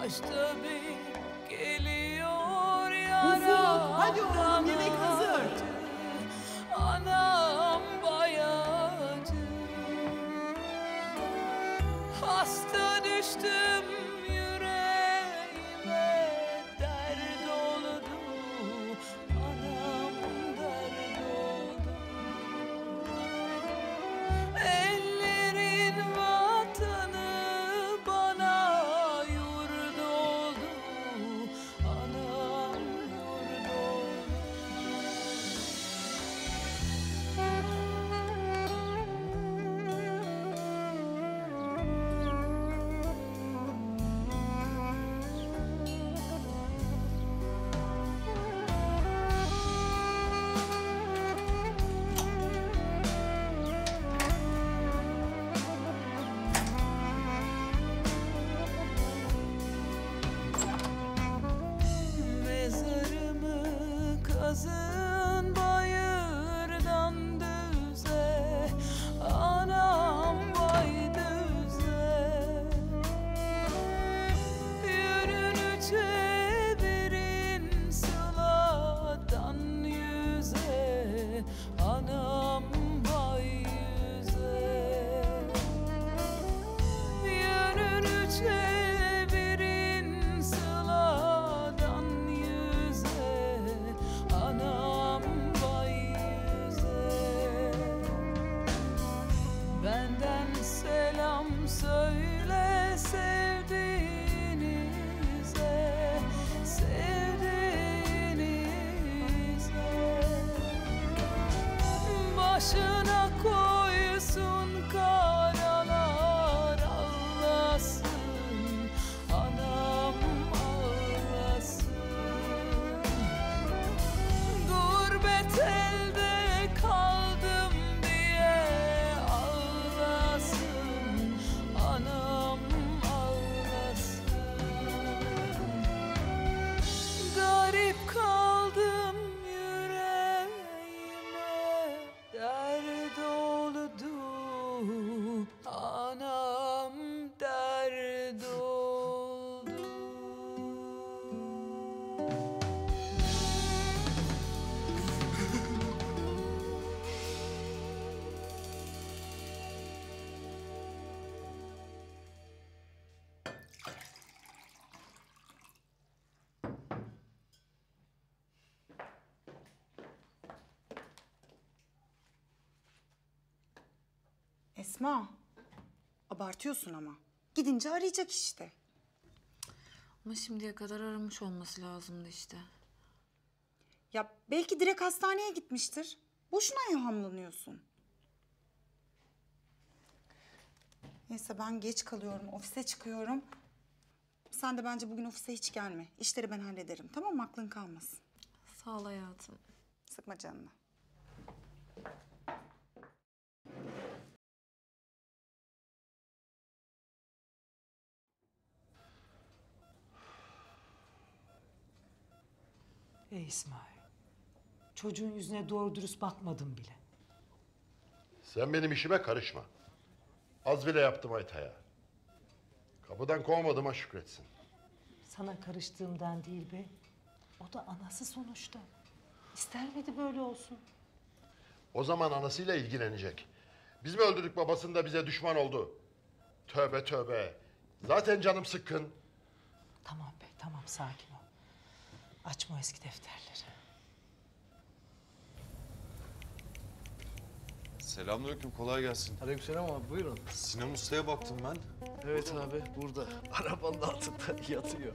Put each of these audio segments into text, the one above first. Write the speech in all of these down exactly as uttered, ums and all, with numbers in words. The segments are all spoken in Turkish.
tabii geliyor yaradan. Hadi oğlum, yemek hazır. Anam bayacı. Hasta düştüm yüreğime, dert oldu. Anam dert oldu. Ellerin vatanı bana yurt oldu. Anam yurt oldu. Mezarımı kazın bayırdan düze, anam vay düze. Yönünü çevirin sıladan yüze, anam vay yüze. Yönünü çevirin sıladan yüze, anam vay yüze. Benden selam söyle sevdiğinize, sevdiğinize. Başına koysun karalar ağlasın, anam ağlasın. Gurbet elde kaldım diye ağlasın, anam ağlasın. Garip kaldım yüreğime, dert oldu. Anam dert oldu. Esma, abartıyorsun ama. Gidince arayacak işte. Ama şimdiye kadar aramış olması lazımdı işte. Ya belki direkt hastaneye gitmiştir. Boşuna yahamlanıyorsun. Neyse ben geç kalıyorum, ofise çıkıyorum. Sen de bence bugün ofise hiç gelme. İşleri ben hallederim, tamam mı? Aklın kalmasın. Sağ ol hayatım. Sıkma canını. Ey İsmail, çocuğun yüzüne doğru dürüst bakmadım bile. Sen benim işime karışma. Az bile yaptım Ayta'ya. Kapıdan kovmadığıma şükretsin. Sana karıştığımdan değil be. O da anası sonuçta. İster miydi böyle olsun? O zaman anasıyla ilgilenecek. Biz mi öldürdük babasını da bize düşman oldu? Tövbe tövbe. Zaten canım sıkkın. Tamam be, tamam sakin ol. Açma o eski defterleri. Selamünaleyküm, kolay gelsin. Aleykümselam abi, buyurun. Sinem Usta'ya baktım ben. Evet abi, burada. Arabanın altında yatıyor.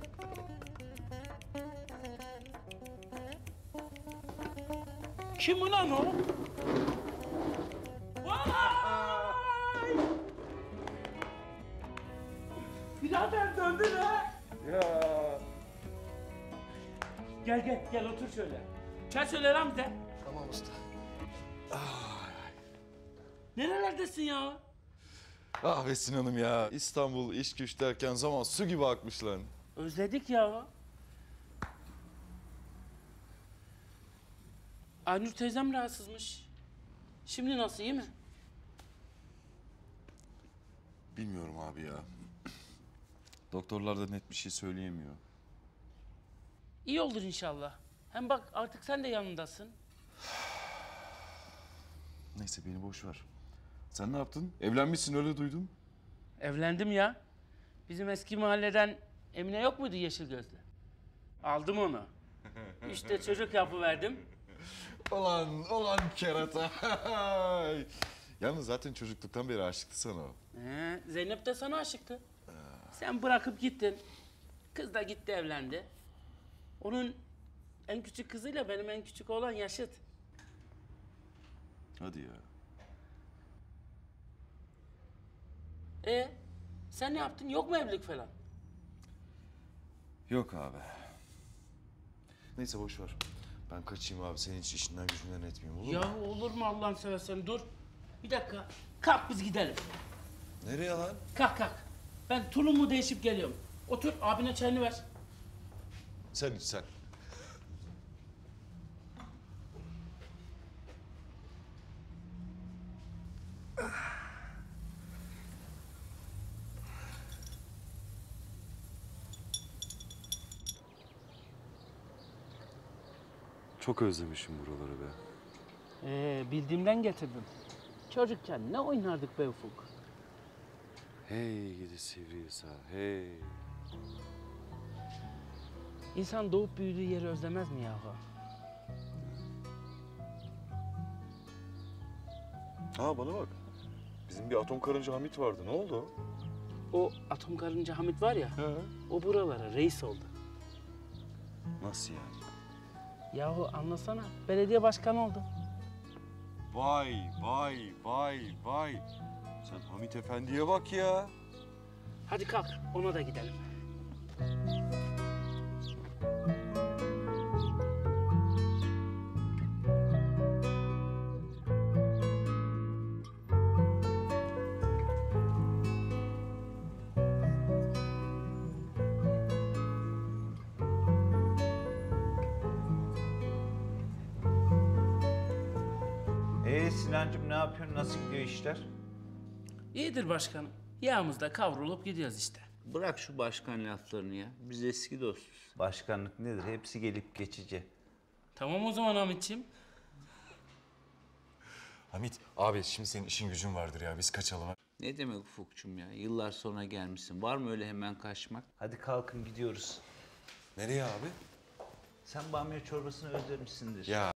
Kim ulan o? Vay! Birader döndün ha? Ya. Gel gel gel otur şöyle. Çay söyle lan bize. Tamam usta. Nerelerdesin ya? Ah be Sinan'ım ya. İstanbul, iş güç derken zaman su gibi akmış lan. Özledik ya. Aynur teyzem rahatsızmış. Şimdi nasıl, iyi mi? Bilmiyorum abi ya. Doktorlar da net bir şey söyleyemiyor. İyi olur inşallah. Hem bak artık sen de yanındasın. Neyse beni boş ver. Sen ne yaptın? Evlenmişsin öyle duydum. Evlendim ya. Bizim eski mahalleden Emine yok muydu yeşil gözlü? Aldım onu. İşte çocuk yapıverdim. Olan, olan kerata. Yalnız zaten çocukluktan beri aşıktı sana o. Ee, Zeynep de sana aşıktı. Sen bırakıp gittin. Kız da gitti evlendi. Onun en küçük kızıyla benim en küçük oğlan yaşıt. Hadi ya. E sen ne yaptın? Yok mu evlilik falan? Yok abi. Neyse boş ver. Ben kaçayım abi. Senin hiç işinden gücünden etmeyeyim olur mu? Ya olur mu Allah'ını seversen dur. Bir dakika. Kalk biz gidelim. Nereye lan? Kalk kalk. Ben tulumu değişip geliyorum. Otur abine çayını ver. Sen iç sen. Çok özlemişim buraları be. Ee, bildiğimden getirdim. Çocukken ne oynardık be Ufuk? Hey gidi Sivrihisar, hey. İnsan doğup büyüdüğü yeri özlemez mi yahu? Ha bana bak. Bizim bir atom karınca Hamit vardı. Ne oldu? O atom karınca Hamit var ya, He. o buralara reis oldu. Nasıl yani? Yahu anlasana, belediye başkanı oldu. Vay vay vay vay. Sen Hamit Efendi'ye bak ya. Hadi kalk, ona da gidelim. Ee Sinancığım ne yapıyorsun? Nasıl gidiyor işler? İyidir başkanım. Yağımızda kavrulup gidiyoruz işte. Bırak şu başkan laflarını ya. Biz eski dostuz. Başkanlık nedir? Hepsi gelip geçici. Tamam o zaman Hamit'ciğim. Hamit abi şimdi senin işin gücün vardır ya. Biz kaçalım. Ne demek Ufukçum ya? Yıllar sonra gelmişsin. Var mı öyle hemen kaçmak? Hadi kalkın gidiyoruz. Nereye abi? Sen bamya çorbasını özlemişsindir. Ya